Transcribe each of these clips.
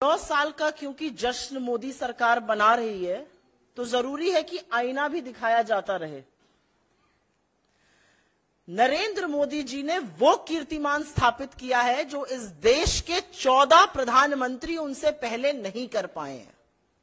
9 साल का क्योंकि जश्न मोदी सरकार बना रही है, तो जरूरी है कि आईना भी दिखाया जाता रहे। नरेंद्र मोदी जी ने वो कीर्तिमान स्थापित किया है जो इस देश के 14 प्रधानमंत्री उनसे पहले नहीं कर पाए हैं।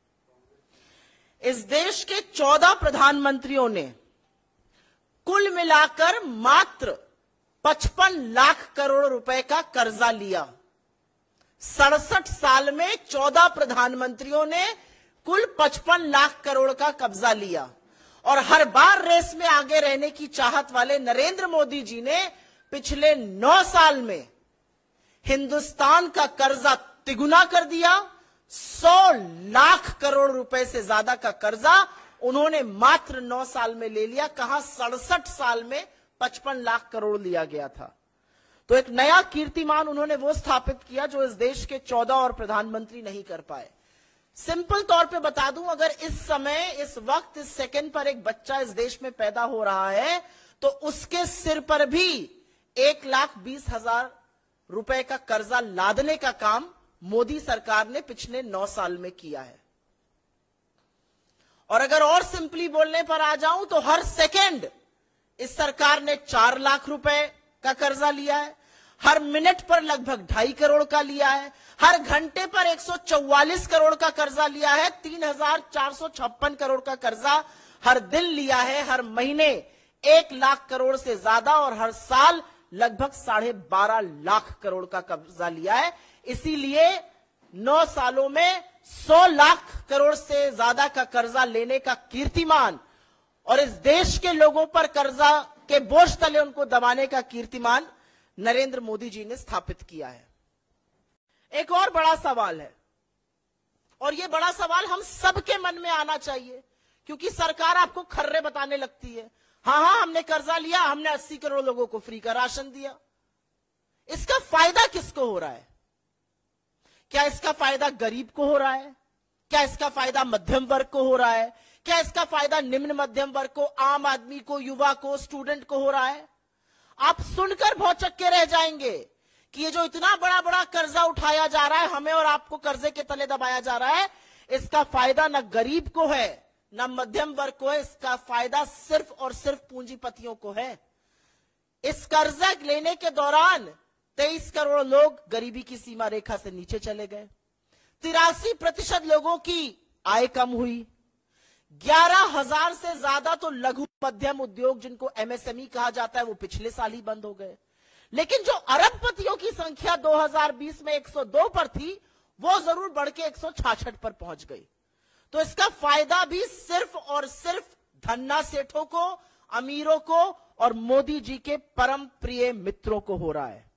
इस देश के 14 प्रधानमंत्रियों ने कुल मिलाकर मात्र 55 लाख करोड़ रुपए का कर्जा लिया। 67 साल में 14 प्रधानमंत्रियों ने कुल 55 लाख करोड़ का कब्जा लिया और हर बार रेस में आगे रहने की चाहत वाले नरेंद्र मोदी जी ने पिछले 9 साल में हिंदुस्तान का कर्जा तिगुना कर दिया। 100 लाख करोड़ रुपए से ज्यादा का कर्जा उन्होंने मात्र 9 साल में ले लिया। कहां 67 साल में 55 लाख करोड़ लिया गया था। तो एक नया कीर्तिमान उन्होंने वो स्थापित किया जो इस देश के 14 और प्रधानमंत्री नहीं कर पाए। सिंपल तौर पे बता दूं, अगर इस समय, इस वक्त, इस सेकंड पर एक बच्चा इस देश में पैदा हो रहा है तो उसके सिर पर भी 1,20,000 रुपए का कर्जा लादने का काम मोदी सरकार ने पिछले 9 साल में किया है। और अगर और सिंपली बोलने पर आ जाऊं तो हर सेकंड इस सरकार ने 4 लाख रुपए का कर्जा लिया है। हर मिनट पर लगभग 2.5 करोड़ का लिया है। हर घंटे पर 144 करोड़ का कर्जा लिया है। 3,456 करोड़ का कर्जा हर दिन लिया है। हर महीने 1 लाख करोड़ से ज्यादा और हर साल लगभग 12.5 लाख करोड़ का कर्जा लिया है। इसीलिए 9 सालों में 100 लाख करोड़ से ज्यादा का कर्जा लेने का कीर्तिमान और इस देश के लोगों पर कर्जा के बोझ तले उनको दबाने का कीर्तिमान नरेंद्र मोदी जी ने स्थापित किया है। एक और बड़ा सवाल है और यह बड़ा सवाल हम सबके मन में आना चाहिए, क्योंकि सरकार आपको खर्रे बताने लगती है। हां, हमने कर्जा लिया, हमने 80 करोड़ लोगों को फ्री का राशन दिया। इसका फायदा किसको हो रहा है? क्या इसका फायदा गरीब को हो रहा है? क्या इसका फायदा मध्यम वर्ग को हो रहा है? क्या इसका फायदा निम्न मध्यम वर्ग को, आम आदमी को, युवा को, स्टूडेंट को हो रहा है? आप सुनकर भौचक्के के रह जाएंगे कि ये जो इतना बड़ा बड़ा कर्जा उठाया जा रहा है, हमें और आपको कर्जे के तले दबाया जा रहा है, इसका फायदा न गरीब को है न मध्यम वर्ग को है। इसका फायदा सिर्फ और सिर्फ पूंजीपतियों को है। इस कर्जा लेने के दौरान 23 करोड़ लोग गरीबी की सीमा रेखा से नीचे चले गए। 83% लोगों की आय कम हुई। 11,000 से ज्यादा तो लघु मध्यम उद्योग, जिनको एमएसएमई कहा जाता है, वो पिछले साल ही बंद हो गए। लेकिन जो अरबपतियों की संख्या 2020 में 102 पर थी, वो जरूर बढ़ के 166 पर पहुंच गई। तो इसका फायदा भी सिर्फ और सिर्फ धन्ना सेठों को, अमीरों को और मोदी जी के परम प्रिय मित्रों को हो रहा है।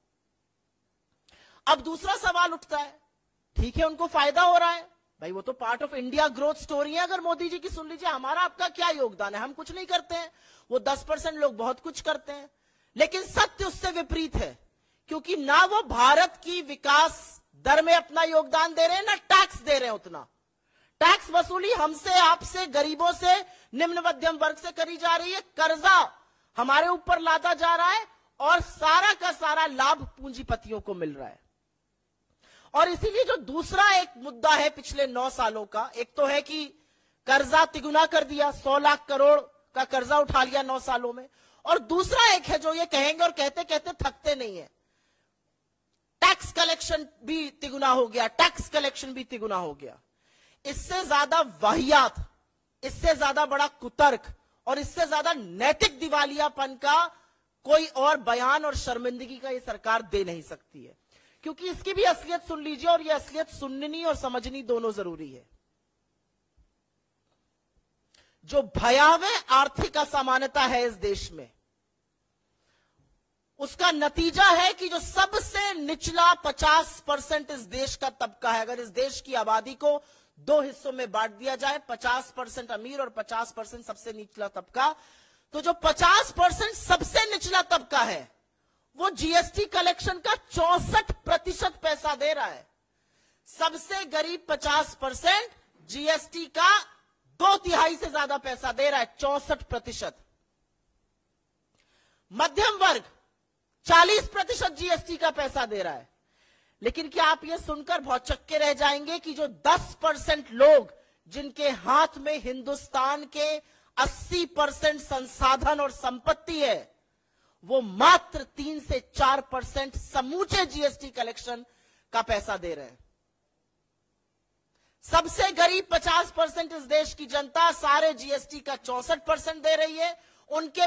अब दूसरा सवाल उठता है, ठीक है उनको फायदा हो रहा है, भाई वो तो part of India growth story है। अगर मोदी जी की सुन लीजिए, हमारा आपका क्या योगदान है? हम कुछ नहीं करते हैं। वो 10% लोग बहुत कुछ करते हैं। लेकिन सत्य उससे विपरीत है, क्योंकि ना वो भारत की विकास दर में अपना योगदान दे रहे हैं, ना टैक्स दे रहे हैं उतना। टैक्स वसूली हमसे, आपसे, गरीबों से, निम्न मध्यम वर्ग से करी जा रही है। कर्जा हमारे ऊपर लादा जा रहा है और सारा का सारा लाभ पूंजीपतियों को मिल रहा है। और इसीलिए जो दूसरा एक मुद्दा है पिछले 9 सालों का, एक तो है कि कर्जा तिगुना कर दिया, 100 लाख करोड़ का कर्जा उठा लिया 9 सालों में। और दूसरा एक है जो ये कहेंगे और कहते कहते थकते नहीं है, टैक्स कलेक्शन भी तिगुना हो गया, टैक्स कलेक्शन भी तिगुना हो गया। इससे ज्यादा वाहियात, इससे ज्यादा बड़ा कुतर्क और इससे ज्यादा नैतिक दिवालियापन का कोई और बयान और शर्मिंदगी का ये सरकार दे नहीं सकती है। क्योंकि इसकी भी असलियत सुन लीजिए, और ये असलियत सुननी और समझनी दोनों जरूरी है। जो भयावह आर्थिक असमानता है इस देश में, उसका नतीजा है कि जो सबसे निचला 50% इस देश का तबका है, अगर इस देश की आबादी को 2 हिस्सों में बांट दिया जाए, 50% अमीर और 50% सबसे निचला तबका, तो जो 50% सबसे निचला तबका है वो जीएसटी कलेक्शन का 64% पैसा दे रहा है। सबसे गरीब 50% जीएसटी का 2/3 से ज्यादा पैसा दे रहा है, 64%। मध्यम वर्ग 40% जीएसटी का पैसा दे रहा है। लेकिन क्या आप ये सुनकर भौचक्के रह जाएंगे कि जो 10% लोग जिनके हाथ में हिंदुस्तान के 80% संसाधन और संपत्ति है, वो मात्र 3 से 4% समूचे जीएसटी कलेक्शन का पैसा दे रहे हैं। सबसे गरीब 50% इस देश की जनता सारे जीएसटी का 64% दे रही है। उनके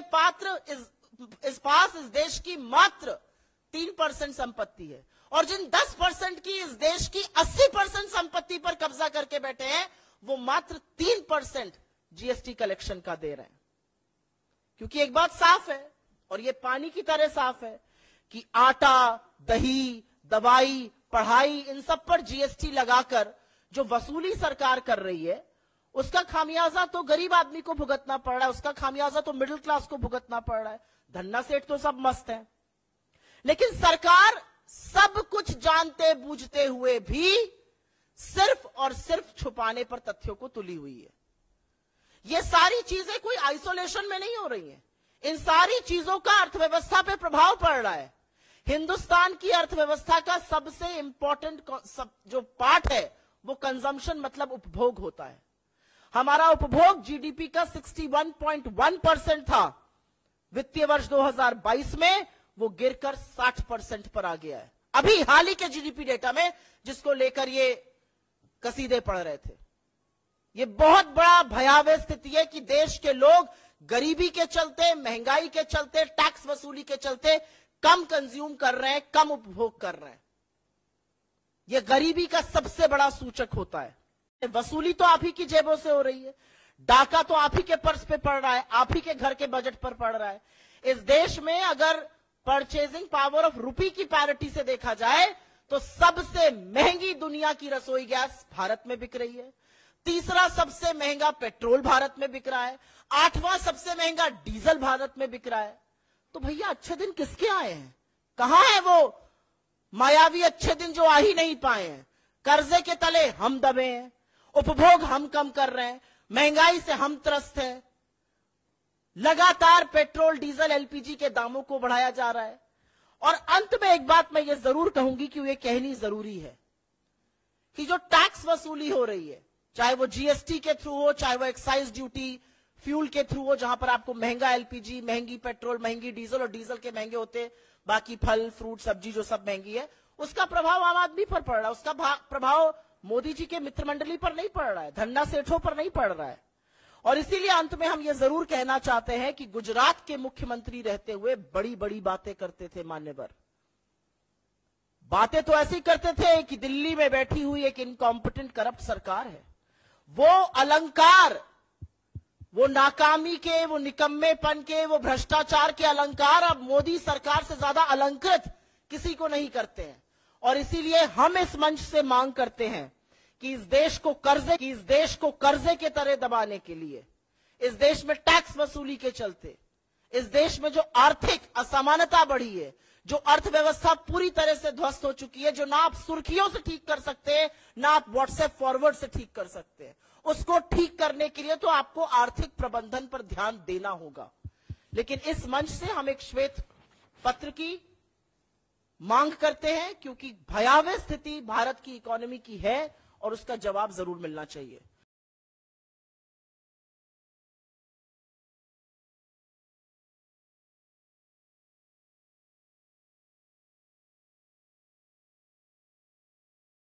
पास इस देश की मात्र 3% संपत्ति है, और जिन 10% की इस देश की 80% संपत्ति पर कब्जा करके बैठे हैं, वो मात्र 3% जीएसटी कलेक्शन का दे रहे हैं। क्योंकि एक बात साफ है, और ये पानी की तरह साफ है, कि आटा, दही, दवाई, पढ़ाई, इन सब पर जीएसटी लगाकर जो वसूली सरकार कर रही है, उसका खामियाजा तो गरीब आदमी को भुगतना पड़ रहा है, उसका खामियाजा तो मिडिल क्लास को भुगतना पड़ रहा है। धन्ना सेठ तो सब मस्त है, लेकिन सरकार सब कुछ जानते बूझते हुए भी सिर्फ और सिर्फ छुपाने पर तथ्यों को तुली हुई है। ये सारी चीजें कोई आइसोलेशन में नहीं हो रही हैं। इन सारी चीजों का अर्थव्यवस्था पे प्रभाव पड़ रहा है। हिंदुस्तान की अर्थव्यवस्था का सबसे इंपॉर्टेंट जो पार्ट है, वो कंजम्पशन मतलब उपभोग होता है। हमारा उपभोग जीडीपी का 61.1% था। वित्तीय वर्ष 2022 में वो गिरकर 60% पर आ गया है। अभी हाल ही के जीडीपी डेटा में, जिसको लेकर ये कसीदे पढ़ रहे थे। ये बहुत बड़ा भयावह स्थिति है कि देश के लोग गरीबी के चलते, महंगाई के चलते, टैक्स वसूली के चलते कम कंज्यूम कर रहे हैं, कम उपभोग कर रहे हैं। यह गरीबी का सबसे बड़ा सूचक होता है। वसूली तो आप ही की जेबों से हो रही है, डाका तो आप ही के पर्स पे पड़ रहा है, आप ही के घर के बजट पर पड़ रहा है। इस देश में अगर परचेजिंग पावर ऑफ रुपी की पैरिटी से देखा जाए तो सबसे महंगी दुनिया की रसोई गैस भारत में बिक रही है। तीसरा सबसे महंगा पेट्रोल भारत में बिक रहा है। 8वां सबसे महंगा डीजल भारत में बिक रहा है। तो भैया अच्छे दिन किसके आए हैं? कहां है वो मायावी अच्छे दिन जो आ ही नहीं पाए हैं? कर्जे के तले हम दबे हैं, उपभोग हम कम कर रहे हैं, महंगाई से हम त्रस्त हैं, लगातार पेट्रोल, डीजल, एलपीजी के दामों को बढ़ाया जा रहा है। और अंत में एक बात मैं ये जरूर कहूंगी कि ये कहनी जरूरी है कि जो टैक्स वसूली हो रही है, चाहे वो जीएसटी के थ्रू हो, चाहे वो एक्साइज ड्यूटी, फ्यूल के थ्रू हो, जहां पर आपको महंगा एलपीजी, महंगी पेट्रोल, महंगी डीजल, और डीजल के महंगे होते बाकी फल, फ्रूट, सब्जी जो सब महंगी है, उसका प्रभाव आम आदमी पर पड़ रहा है। उसका प्रभाव मोदी जी के मित्र मंडली पर नहीं पड़ रहा है, धन्ना सेठों पर नहीं पड़ रहा है। और इसीलिए अंत में हम ये जरूर कहना चाहते हैं कि गुजरात के मुख्यमंत्री रहते हुए बड़ी बड़ी बातें करते थे मान्यवर। बातें तो ऐसी करते थे कि दिल्ली में बैठी हुई एक इनकॉम्पिटेंट करप्ट सरकार है। वो अलंकार, वो नाकामी के, वो निकम्मेपन के, वो भ्रष्टाचार के अलंकार अब मोदी सरकार से ज्यादा अलंकृत किसी को नहीं करते हैं। और इसीलिए हम इस मंच से मांग करते हैं कि इस देश को कर्जे के तरह दबाने के लिए, इस देश में टैक्स वसूली के चलते, इस देश में जो आर्थिक असमानता बढ़ी है, जो अर्थव्यवस्था पूरी तरह से ध्वस्त हो चुकी है, जो ना आप सुर्खियों से ठीक कर सकते हैं, ना आप व्हाट्सएप फॉरवर्ड से ठीक कर सकते हैं, उसको ठीक करने के लिए तो आपको आर्थिक प्रबंधन पर ध्यान देना होगा। लेकिन इस मंच से हम एक श्वेत पत्र की मांग करते हैं, क्योंकि भयावह स्थिति भारत की इकोनॉमी की है और उसका जवाब जरूर मिलना चाहिए।